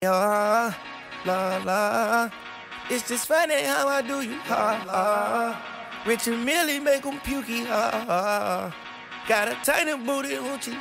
La, la. It's just funny how I do you, Rich and Millie make them pukey, Got a tiny booty, hoochie,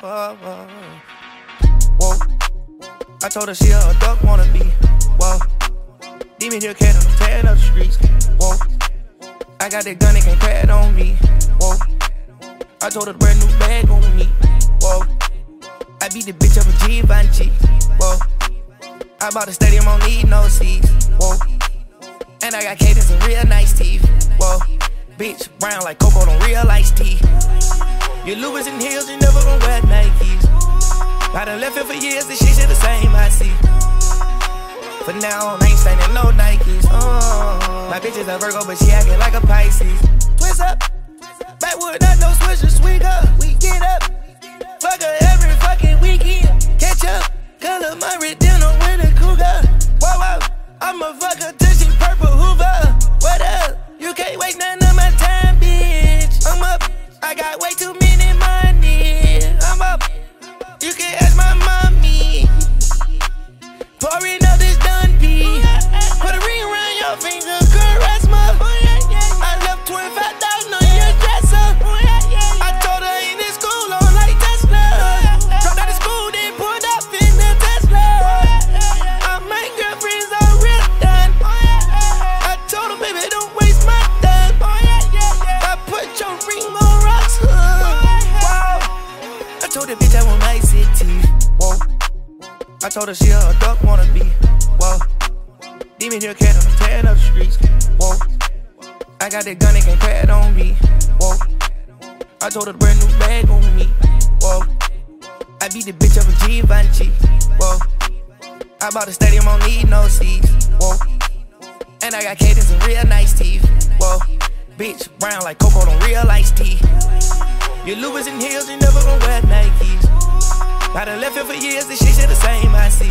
Whoa. I told her she a duck wannabe, whoa. Demon here cat, I'm tearing up the streets, whoa. I got that gun, they can't crack on me, whoa. I told her the brand new bag on me, whoa. I beat the bitch up with Givenchy, whoa. I bought a stadium, I don't need no seats, whoa. And I got cadence and real nice teeth, whoa. Bitch, brown like cocoa, don't real iced tea. Your Louis and heels, you never gon' wear Nikes. I done left here for years, this shit the same, I see. For now on, I ain't staying in no Nikes, My bitch is a Virgo, but she acting like a Pisces. Twist up, backwood, not no swisher, swing up. We get up, fuck her every fucking weekend. Catch up, color my red dinner with a cougar. Whoa, whoa, I'ma fuck her till she purple Hoover. What up? You can't waste none of my time, bitch. I'm up, I got way too many money. I'm up, you can ask my mommy. Pouring up this done pee. Put a ring around your finger, caress my. I left 25,000 on your dresser. I told her in this school on like Tesla. Dropped out of school, then pulled up in the Tesla. I make girlfriends all real done. I told her, baby, don't waste my time. I put your ring on rocks. Wow. I told that bitch I want nice teeth. Whoa. I told her she a duck wannabe, whoa. Demon here cat, I'm tearing up the streets, whoa. I got that gun, they can't crack on me, whoa. I told her the brand new bag on me, whoa. I beat the bitch up with Givenchy, whoa. I bought a stadium, I don't need no seats, whoa. And I got cadence and real nice teeth, whoa. Bitch, brown like cocoa, don't real iced tea. Your Louis and heels, you never gon' wear Nikes. I done left here for years, this shit the same, I see.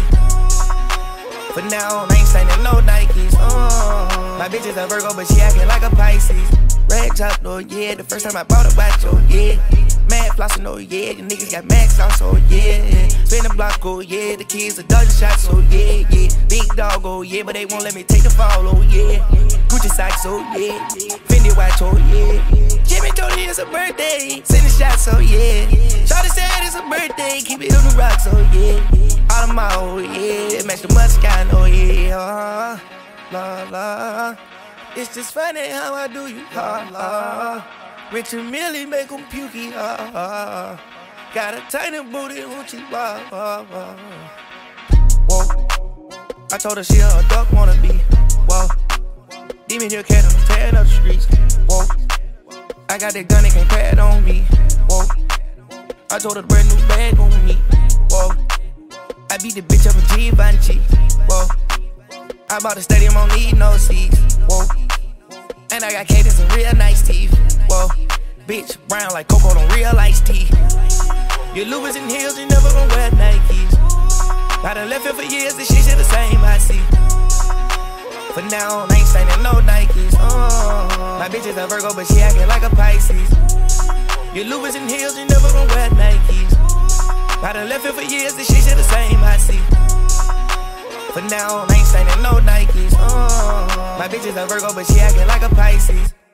For now on, I ain't staying in no Nikes, My bitch is a Virgo, but she acting like a Pisces. Red top, oh yeah, the first time I bought a watch, oh yeah. Mad flossing, oh yeah, the niggas got max sauce, oh yeah. Spin the block, oh yeah, the kids are dodging shots, oh yeah, yeah. Big dog, oh yeah, but they won't let me take the fall, oh yeah. Gucci socks, oh yeah. Fendi watch, oh yeah. Jimmy told me it's a birthday, send the shots, oh yeah. Shawty said it's a birthday, keep it on the rocks, oh yeah. All of my, oh yeah, match the Mustang, oh yeah. La la, it's just funny how I do you, Rich and Millie make them pukey, Got a tiny booty, hoochie, Whoa. I told her she a duck wannabe, whoa. Demon here cat, I'm tearing up the streets, whoa. I got that gun, they can't crack on me, whoa. I told her the brand new bag on me, whoa. I beat the bitch up with Givenchy, whoa. I bought a stadium, I don't need no seats, whoa. And I got cadence and real nice teeth, whoa. Bitch, brown like cocoa, don't real iced tea. Your Louis and heels, you never gon' wear Nikes. I done left here for years, this shit the same, I see. For now on, I ain't staying in no Nikes, My bitch is a Virgo, but she acting like a Pisces. Your Louis and heels, you never gon' wear Nikes. I done left here for years, this shit the same, I see. For now on, I ain't staying in no Nikes, My bitch is a Virgo, but she acting like a Pisces.